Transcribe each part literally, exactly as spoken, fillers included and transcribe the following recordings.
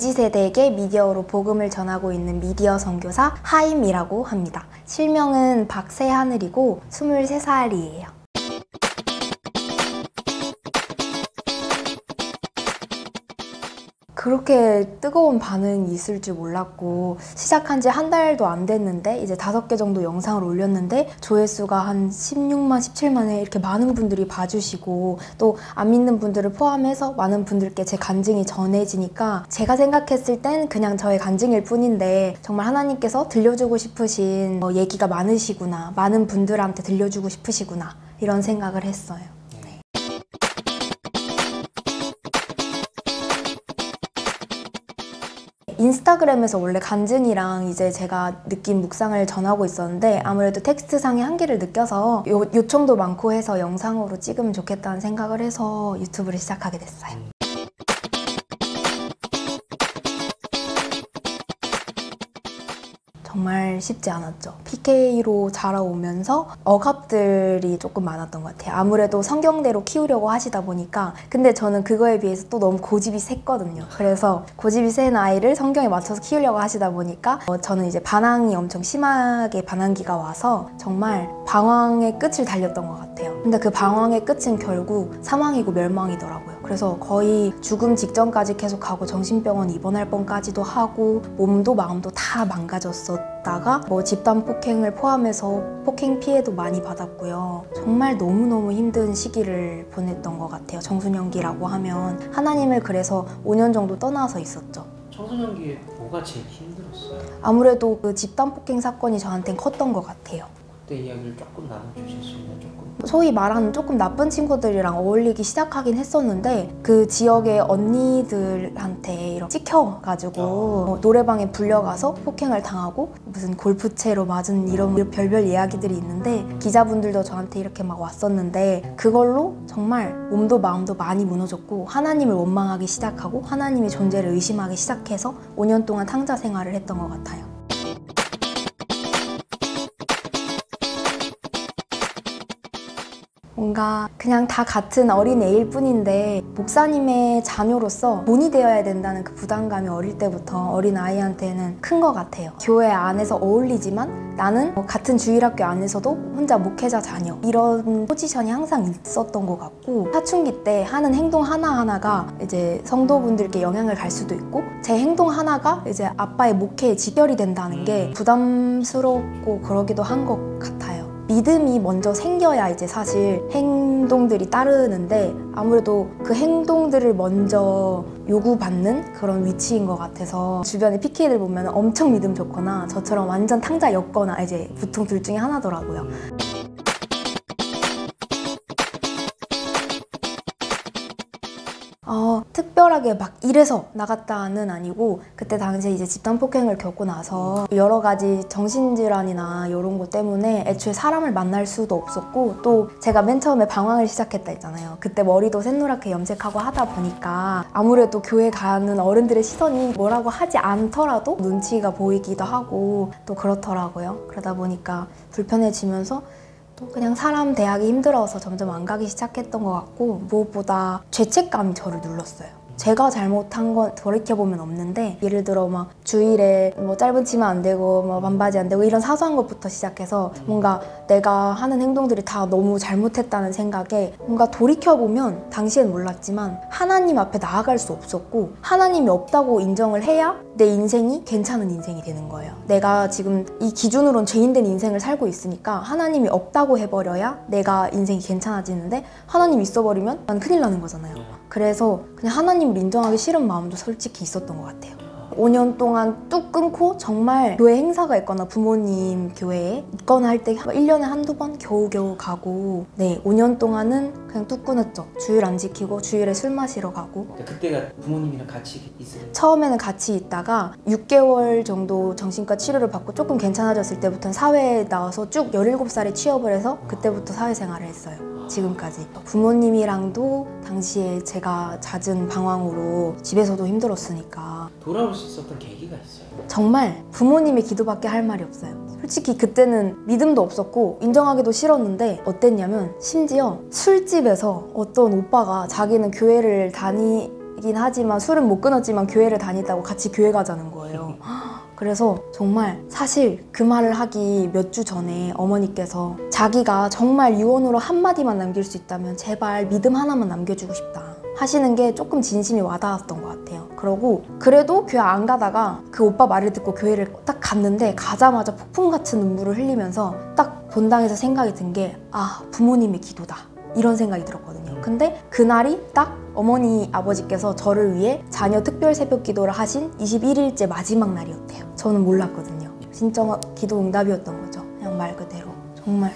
엠지 세대에게 미디어로 복음을 전하고 있는 미디어 선교사 하임이라고 합니다. 실명은 박새하늘이고 스물세 살이에요. 그렇게 뜨거운 반응이 있을 줄 몰랐고, 시작한 지 한 달도 안 됐는데 이제 다섯 개 정도 영상을 올렸는데 조회수가 한 십육만, 십칠만에 이렇게 많은 분들이 봐주시고, 또 안 믿는 분들을 포함해서 많은 분들께 제 간증이 전해지니까 제가 생각했을 땐 그냥 저의 간증일 뿐인데 정말 하나님께서 들려주고 싶으신 뭐 얘기가 많으시구나, 많은 분들한테 들려주고 싶으시구나, 이런 생각을 했어요. 인스타그램에서 원래 간증이랑 이제 제가 느낀 묵상을 전하고 있었는데 아무래도 텍스트상의 한계를 느껴서 요, 요청도 많고 해서 영상으로 찍으면 좋겠다는 생각을 해서 유튜브를 시작하게 됐어요. 정말 쉽지 않았죠. 피케이로 자라오면서 억압들이 조금 많았던 것 같아요. 아무래도 성경대로 키우려고 하시다 보니까. 근데 저는 그거에 비해서 또 너무 고집이 셌거든요. 그래서 고집이 센 아이를 성경에 맞춰서 키우려고 하시다 보니까 어, 저는 이제 반항이 엄청 심하게 반항기가 와서 정말 방황의 끝을 달렸던 것 같아요. 근데 그 방황의 끝은 결국 사망이고 멸망이더라고요. 그래서 거의 죽음 직전까지 계속 가고 정신병원 입원할 뻔까지도 하고 몸도 마음도 다 망가졌었다가 뭐 집단 폭행을 포함해서 폭행 피해도 많이 받았고요. 정말 너무너무 힘든 시기를 보냈던 것 같아요. 청소년기라고 하면. 하나님을 그래서 오 년 정도 떠나서 있었죠. 청소년기에 뭐가 제일 힘들었어요? 아무래도 그 집단 폭행 사건이 저한테는 컸던 것 같아요. 그때 이야기를 조금 나눠주실 수 있나요? 조금? 소위 말하는 조금 나쁜 친구들이랑 어울리기 시작하긴 했었는데 그 지역의 언니들한테 이렇게 찍혀가지고 어, 노래방에 불려가서 폭행을 당하고 무슨 골프채로 맞은 이런 별별 이야기들이 있는데 기자분들도 저한테 이렇게 막 왔었는데 그걸로 정말 몸도 마음도 많이 무너졌고 하나님을 원망하기 시작하고 하나님의 존재를 의심하기 시작해서 오 년 동안 탕자 생활을 했던 것 같아요. 뭔가 그냥 다 같은 어린애일 뿐인데 목사님의 자녀로서 본이 되어야 된다는 그 부담감이 어릴 때부터 어린아이한테는 큰 것 같아요. 교회 안에서 어울리지만 나는 같은 주일학교 안에서도 혼자 목회자 자녀, 이런 포지션이 항상 있었던 것 같고, 사춘기 때 하는 행동 하나하나가 이제 성도분들께 영향을 갈 수도 있고 제 행동 하나가 이제 아빠의 목회에 직결이 된다는 게 부담스럽고 그러기도 한 것 같아요. 믿음이 먼저 생겨야 이제 사실 행동들이 따르는데 아무래도 그 행동들을 먼저 요구받는 그런 위치인 것 같아서 주변에 피케이들 보면 엄청 믿음 좋거나 저처럼 완전 탕자였거나 이제 보통 둘 중에 하나더라고요. 어, 특별하게 막 이래서 나갔다는 아니고 그때 당시에 이제 집단 폭행을 겪고 나서 여러 가지 정신질환이나 이런 것 때문에 애초에 사람을 만날 수도 없었고, 또 제가 맨 처음에 방황을 시작했다 했잖아요. 그때 머리도 샛노랗게 염색하고 하다 보니까 아무래도 교회 가는 어른들의 시선이 뭐라고 하지 않더라도 눈치가 보이기도 하고 또 그렇더라고요. 그러다 보니까 불편해지면서 그냥 사람 대하기 힘들어서 점점 안 가기 시작했던 것 같고, 무엇보다 죄책감이 저를 눌렀어요. 제가 잘못한 건 돌이켜보면 없는데 예를 들어 막 주일에 뭐 짧은 치마 안 되고 뭐 반바지 안 되고 이런 사소한 것부터 시작해서 뭔가 내가 하는 행동들이 다 너무 잘못했다는 생각에 뭔가 돌이켜보면 당시엔 몰랐지만 하나님 앞에 나아갈 수 없었고 하나님이 없다고 인정을 해야 내 인생이 괜찮은 인생이 되는 거예요. 내가 지금 이 기준으론 죄인된 인생을 살고 있으니까 하나님이 없다고 해버려야 내가 인생이 괜찮아지는데 하나님이 있어버리면 난 큰일 나는 거잖아요. 그래서 그냥 하나님을 인정하기 싫은 마음도 솔직히 있었던 것 같아요. 오 년 동안 뚝 끊고 정말 교회 행사가 있거나 부모님 교회에 있거나 할 때 일 년에 한두 번 겨우겨우 가고, 네, 오 년 동안은 그냥 뚝 끊었죠. 주일 안 지키고 주일에 술 마시러 가고. 그때가 부모님이랑 같이 있어요? 처음에는 같이 있다가 육 개월 정도 정신과 치료를 받고 조금 괜찮아졌을 때부터는 사회에 나와서 쭉 열일곱 살에 취업을 해서 그때부터 사회생활을 했어요. 지금까지. 부모님이랑도 당시에 제가 잦은 방황으로 집에서도 힘들었으니까 돌아올 수 있었던 계기가 있어요? 정말 부모님의 기도밖에 할 말이 없어요. 솔직히 그때는 믿음도 없었고 인정하기도 싫었는데 어땠냐면 심지어 술집에서 어떤 오빠가 자기는 교회를 다니 사람이긴 하지만 술은 못 끊었지만 교회를 다니다고 같이 교회 가자는 거예요. 그래서 정말 사실 그 말을 하기 몇 주 전에 어머니께서 자기가 정말 유언으로 한마디만 남길 수 있다면 제발 믿음 하나만 남겨주고 싶다 하시는 게 조금 진심이 와닿았던 것 같아요. 그러고 그래도 교회 안 가다가 그 오빠 말을 듣고 교회를 딱 갔는데 가자마자 폭풍 같은 눈물을 흘리면서 딱 본당에서 생각이 든 게 아, 부모님의 기도다 이런 생각이 들었거든요. 근데 그날이 딱 어머니 아버지께서 저를 위해 자녀 특별 새벽 기도를 하신 이십일 일째 마지막 날이었대요. 저는 몰랐거든요. 진짜 기도 응답이었던 거죠. 그냥 말 그대로. 정말.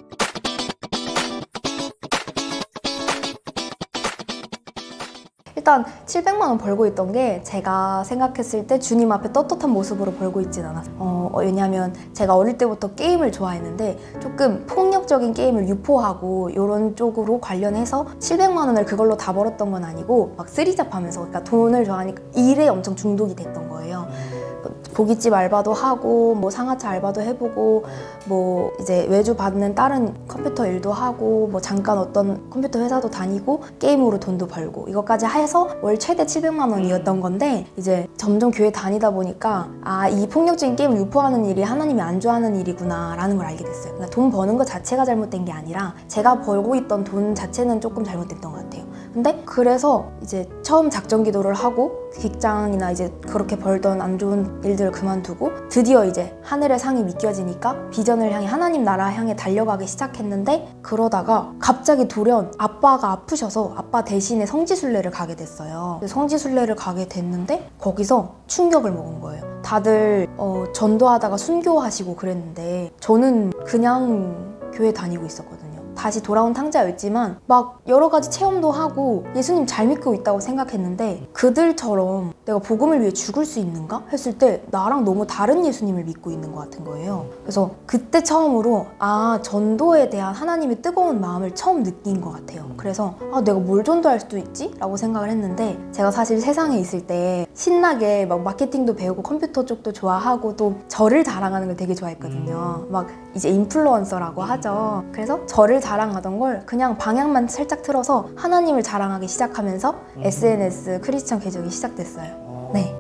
일단 칠백만 원 벌고 있던 게 제가 생각했을 때 주님 앞에 떳떳한 모습으로 벌고 있진 않았어요. 어, 왜냐면 제가 어릴 때부터 게임을 좋아했는데 조금 폭력적인 게임을 유포하고 이런 쪽으로 관련해서 칠백만 원을 그걸로 다 벌었던 건 아니고 막 쓰리잡하면서 그러니까 돈을 좋아하니까 일에 엄청 중독이 됐던 거예요. 고깃집 알바도 하고 뭐 상하차 알바도 해보고 뭐 이제 외주 받는 다른 컴퓨터 일도 하고 뭐 잠깐 어떤 컴퓨터 회사도 다니고 게임으로 돈도 벌고 이것까지 해서 월 최대 칠백만 원이었던 건데 이제 점점 교회 다니다 보니까 아, 이 폭력적인 게임을 유포하는 일이 하나님이 안 좋아하는 일이구나 라는 걸 알게 됐어요. 그러니까 돈 버는 것 자체가 잘못된 게 아니라 제가 벌고 있던 돈 자체는 조금 잘못됐던 것 같아요. 근데 그래서 이제 처음 작전 기도를 하고 직장이나 이제 그렇게 벌던 안 좋은 일들을 그만두고 드디어 이제 하늘의 상이 믿겨지니까 비전을 향해 하나님 나라 향해 달려가기 시작했는데 그러다가 갑자기 돌연 아빠가 아프셔서 아빠 대신에 성지순례를 가게 됐어요. 성지순례를 가게 됐는데 거기서 충격을 먹은 거예요. 다들 어, 전도하다가 순교하시고 그랬는데 저는 그냥 교회 다니고 있었거든요. 다시 돌아온 탕자였지만 막 여러 가지 체험도 하고 예수님 잘 믿고 있다고 생각했는데 그들처럼 내가 복음을 위해 죽을 수 있는가? 했을 때 나랑 너무 다른 예수님을 믿고 있는 것 같은 거예요. 그래서 그때 처음으로 아, 전도에 대한 하나님의 뜨거운 마음을 처음 느낀 것 같아요. 그래서 아, 내가 뭘 전도할 수도 있지? 라고 생각을 했는데 제가 사실 세상에 있을 때 신나게 막 마케팅도 배우고 컴퓨터 쪽도 좋아하고 또 저를 자랑하는 걸 되게 좋아했거든요. 막 이제 인플루언서라고 하죠. 그래서 저를 자랑하던 걸 그냥 방향만 살짝 틀어서 하나님을 자랑하기 시작하면서 음. 에스엔에스 크리스천 계정이 시작됐어요. 오. 네.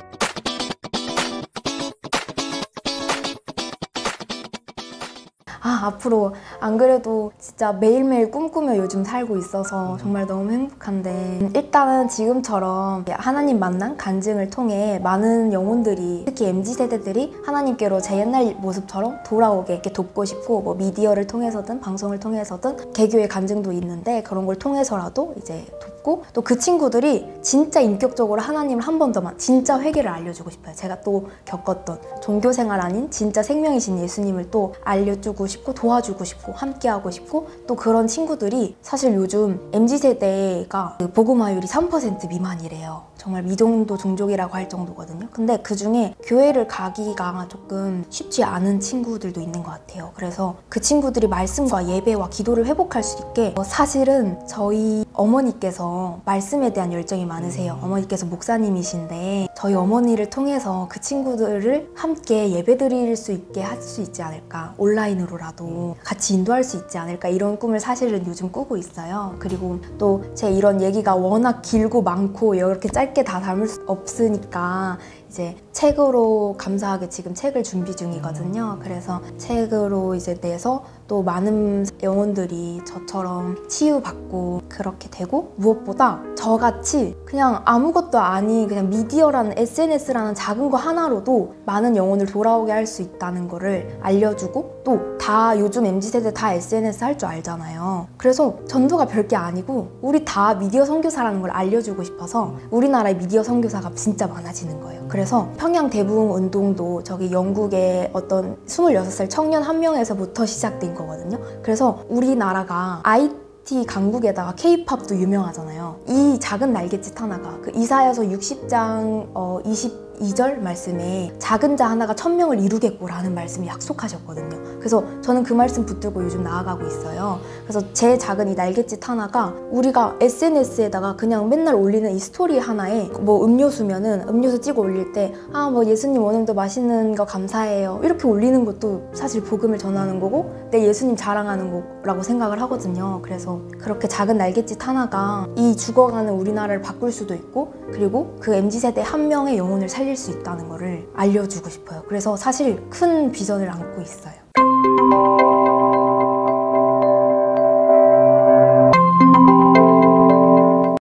아, 앞으로 안 그래도 진짜 매일매일 꿈꾸며 요즘 살고 있어서 정말 너무 행복한데 일단은 지금처럼 하나님 만난 간증을 통해 많은 영혼들이 특히 엠지 세대들이 하나님께로 제 옛날 모습처럼 돌아오게 이렇게 돕고 싶고 뭐 미디어를 통해서든 방송을 통해서든 개교의 간증도 있는데 그런 걸 통해서라도 이제 돕고 또 그 친구들이 진짜 인격적으로 하나님을 한 번 더만 진짜 회개를 알려주고 싶어요. 제가 또 겪었던 종교생활 아닌 진짜 생명이신 예수님을 또 알려주고 싶고 도와주고 싶고 함께하고 싶고 또 그런 친구들이 사실 요즘 엠지 세대가 복음화율이 삼 퍼센트 미만이래요. 정말 미정도 종족이라고 할 정도거든요. 근데 그 중에 교회를 가기가 조금 쉽지 않은 친구들도 있는 것 같아요. 그래서 그 친구들이 말씀과 예배와 기도를 회복할 수 있게 사실은 저희 어머니께서 말씀에 대한 열정이 많으세요. 어머니께서 목사님이신데 저희 어머니를 통해서 그 친구들을 함께 예배드릴 수 있게 할 수 있지 않을까, 온라인으로라도 같이 인도할 수 있지 않을까, 이런 꿈을 사실은 요즘 꾸고 있어요. 그리고 또 제 이런 얘기가 워낙 길고 많고 이렇게 짧게 다 담을 수 없으니까 이제 책으로 감사하게 지금 책을 준비 중이거든요. 그래서 책으로 이제 내서 또 많은 영혼들이 저처럼 치유받고 그렇게 되고, 무엇보다 저같이 그냥 아무것도 아닌 그냥 미디어라는 에스엔에스라는 작은 거 하나로도 많은 영혼을 돌아오게 할 수 있다는 거를 알려주고, 또 다 요즘 엠지 세대 다 에스엔에스 할 줄 알잖아요. 그래서 전도가 별게 아니고 우리 다 미디어 선교사라는 걸 알려주고 싶어서 우리나라의 미디어 선교사가 진짜 많아지는 거예요. 그래서 평양 대부흥 운동도 저기 영국의 어떤 스물여섯 살 청년 한 명에서부터 시작된 거거든요. 그래서 우리나라가 아이티 강국에다가 케이팝도 유명하잖아요. 이 작은 날갯짓 하나가 그 이사여서 육십 장 어, 이십, 이 절 말씀에 작은 자 하나가 천명을 이루겠고라는 말씀을 약속하셨거든요. 그래서 저는 그 말씀 붙들고 요즘 나아가고 있어요. 그래서 제 작은 이 날갯짓 하나가 우리가 에스엔에스에다가 그냥 맨날 올리는 이 스토리 하나에 뭐 음료수면은 음료수 찍어 올릴 때 아 뭐 예수님 오늘도 맛있는 거 감사해요 이렇게 올리는 것도 사실 복음을 전하는 거고 내 예수님 자랑하는 거라고 생각을 하거든요. 그래서 그렇게 작은 날갯짓 하나가 이 죽어가는 우리나라를 바꿀 수도 있고 그리고 그 엠지 세대 한 명의 영혼을 살릴 수 있다는 거를 알려주고 싶어요. 그래서 사실 큰 비전을 안고 있어요.